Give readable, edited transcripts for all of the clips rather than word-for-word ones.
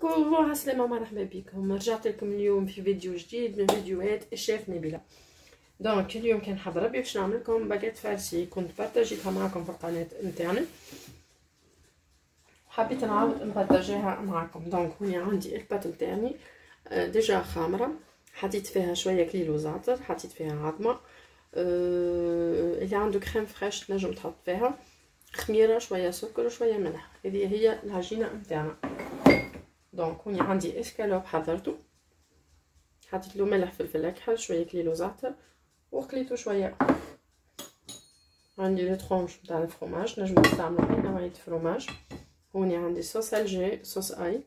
كل السلامة مرحبا بكم. رجعت لكم اليوم في فيديو جديد من فيديوهات الشيف نبيلة. دونك اليوم كان حضر ربي باش نعمل لكم باكيت فارسي، كنت بارطاجيتها معكم في القناه نتاعنا، حبيت نعاود نبارطاجيها معكم. دونك هنا عندي البات نتاعي ديجا خامره، حطيت فيها شويه كليلو زعتر، حطيت فيها عظمه، اللي عنده كريم فريش تنجم تحط فيها، خميره، شويه سكر وشويه ملح. هذه هي العجينه نتاعنا. دونك هنا عندي اسكالوب حضرته، حطيت له ملح فلفل اكحل، شويه كليلو زعتر وخليته شويه. عندي لي طرونش نتاع الفرomاج، نجم نستعملوا اي نوعيه فروماج. هوني عندي صوص الجي، صوص اي،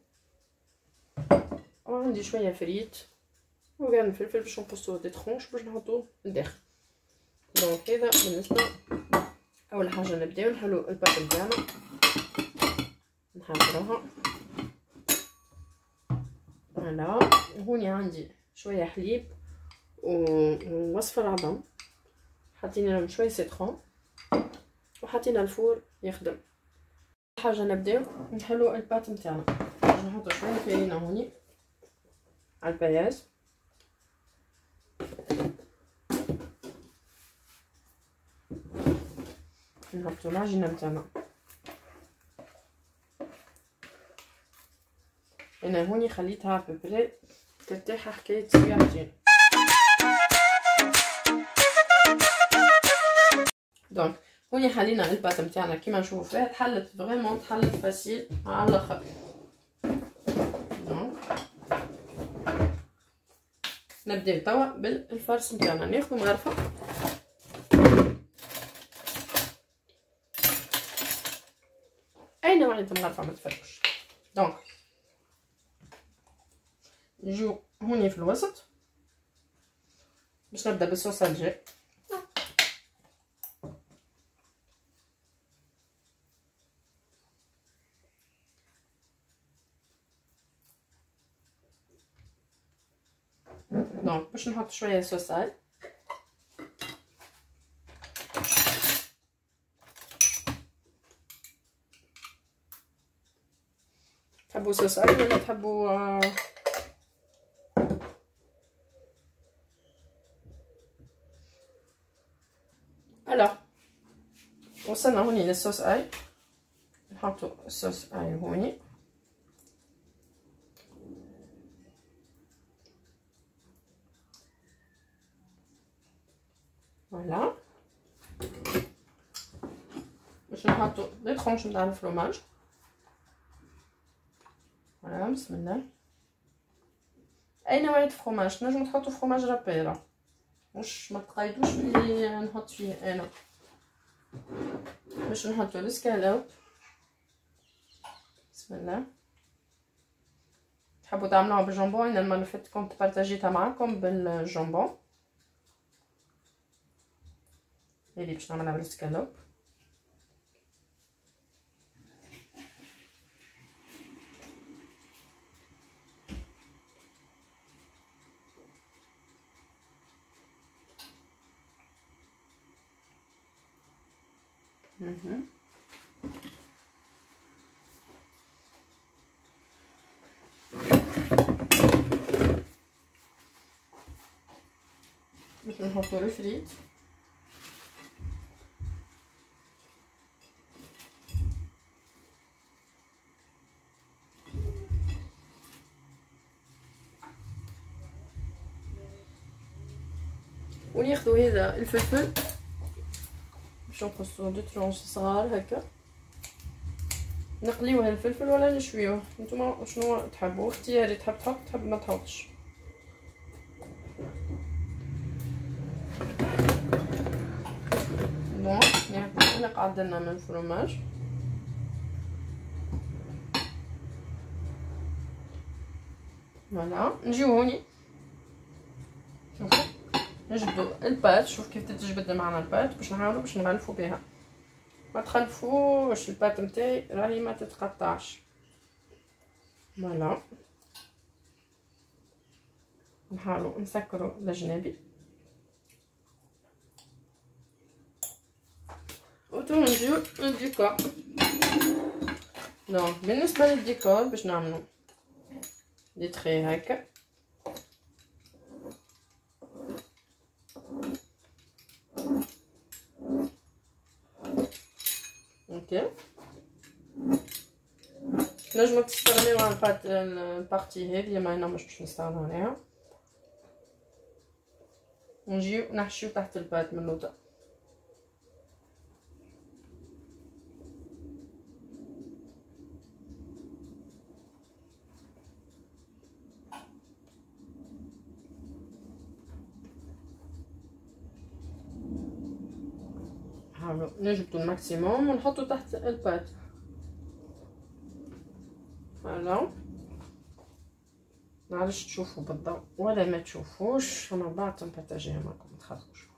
وعندي شويه فريت وقرن فلفل باش نقصوه دي طرونش باش نحطوه لداخل. دونك هذا بالنسبه. اول حاجه نبداو نحلو الباط نتاعنا، نحضروها. فوالا، هوني عندي شويه حليب ووصفه العظم، حطينا لهم شويه سيترون وحطينا الفور يخدم. حاجه نبداو نحلو الباط نتاعنا، نحطو شويه فرينه هوني على البياز، نحطو العجينه نتاعنا. انا هوني خليتها ببري ترتاح حكايه ساعتين. دونك هوني حلينا الباط نتاعنا كيما نشوفوا فيها، تحلت فريمون، تحلت فاسيل على الاخر. دونك نبداو توا بالفرش نتاعنا، ناخذ مغرفه اي نوعيه مغرفه ما تفرقش. دونك نجيو هوني في الوسط باش نبدا بالصوص الجي. دونك باش نحط شويه صوص اي، تحبوا صوص اي ولا تحبوا الا وصلنا هوني للصوص اي، نحطوا الصوص اي هوني. فوالا، باش نحطوا لي طرونش نتاع الفرomاج. فوالا، بسم الله. اي نوعيه فرomاج تنجموا تحطوا فرomاج رابيرا، مش ما تقيدوش باللي نحط فيه انا. باش نحطوا الاسكالوب. بسم الله. تحبوا تعملوها بالجامبون، انا المره اللي فاتت كنت بارطاجيتها معاكم بالجامبون، هذه باش نعملها بالاسكالوب. باش نحطو الفريت. وناخذو هذا الفلفل باش نقصو دو طرونش صغار هكا، نقليوه الفلفل ولا نشويوه، نتوما شنو تحبوا، اختياري، تحب تحط، تحب ما تحطش. دونك نقعد لنا من الفرomاج. فوالا، نجيو هوني شوفوا نجبدو البات. شوف كيف تتجبد معنا البات، باش نحاولوا باش نغلفوا بها، ما تخلفوش البات نتاعي راهي ما تتقطعش. فوالا، نحاولوا نسكروا الجنابي. وتو نجيو للديكور. دونك بالنسبه للديكور باش نعملو دي تخي هكا. اوكي نجمو تستغنيو على البارتي هذه، ما انا مش نستغنى عليها. نجيو نحشيو تحت البات من اللوطه. نحاولو نجبدو الماكسيموم ونحطو تحت البات. فوالا معليش تشوفوا بالضوء ولا ما تشوفوش، انا بعد نبارطاجيها معكم متخافوش.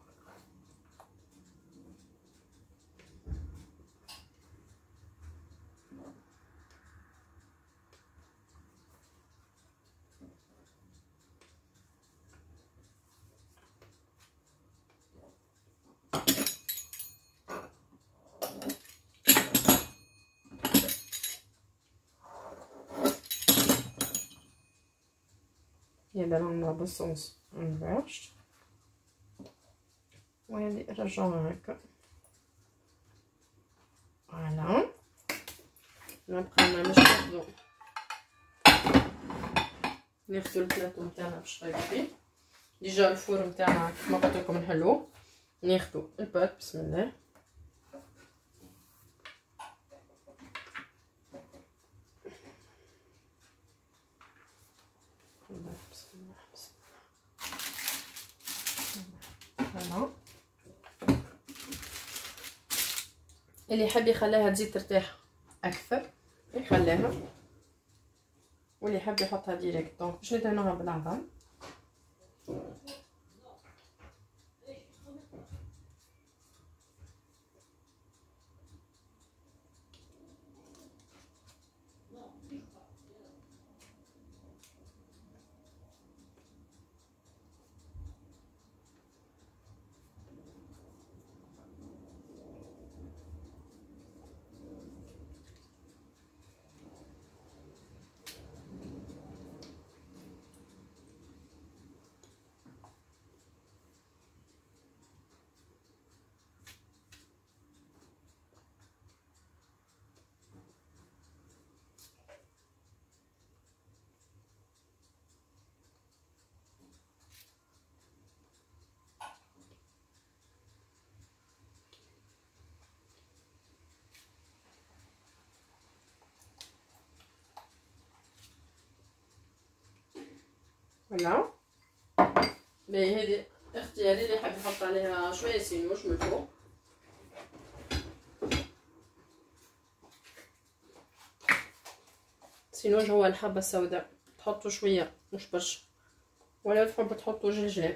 هذا نعملها بالصوص انفيرس، وهذه رجعوها هكا. فوالا نبقى ما مش ناخدو البلاطو نتاعنا باش نطيب فيه. ديجا الفور نتاعنا كيما قلت لكم نحلوه. ناخدو الباط بسم الله. فوالا اللي يحب يخليها تزيد ترتاح اكثر يخليها، واللي يحب يحطها ديريكت. دونك باش ندهنوها بالعظم. فوالا باهي هذه اختياري، اللي يحب يحط عليها شويه سينوش من فوق. سينوش هو الحبه السوداء، تحطوا شويه مش برشا، ولا تحبوا تحطوا جلجلان.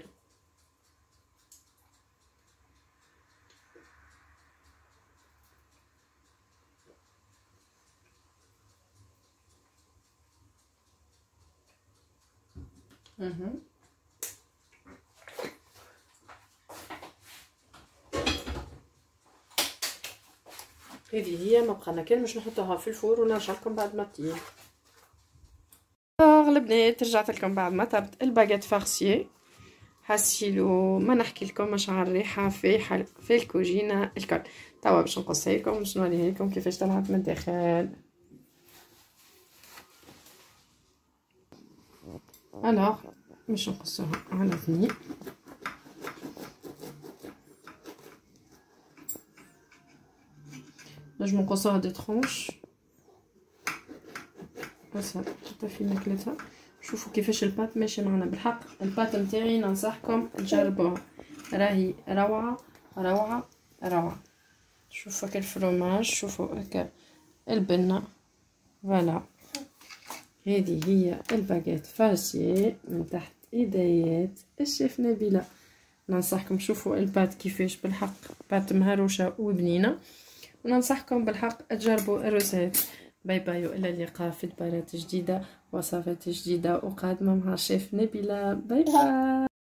هذه هي ما بقى لنا كان باش نحطوها في الفور ونرجع لكم بعد ما تطيب. البنات رجعت لكم بعد ما طابت الباغيت فارسيي. حسيلو ما نحكي لكم مشاعر الريحه في الكوجينه الكل. توا باش نقصها لكم باش نوريها لكم كيفاش طلعت من الداخل. الوغ باش نقصوها على اثنين. نجمو نقصوها دي ترونش بس حتى في ماكلتها. شوفوا كيفاش الباط ماشي معنا بالحق. الباط نتاعي ننصحكم تجربوها، راهي روعه روعه روعه. شوفوا هكا الفرomage، شوفوا هكا البنه. فوالا هذه هي الباغيت فارسيي من تحت يديات الشيف نبيله. ننصحكم شوفوا الباط كيفاش بالحق باط مهروشه وبنينه، وننصحكم بالحق تجربوا الروسيت. باي باي والى اللقاء في دبارات جديده وصفات جديده وقادمه مع الشيف نبيله. باي باي.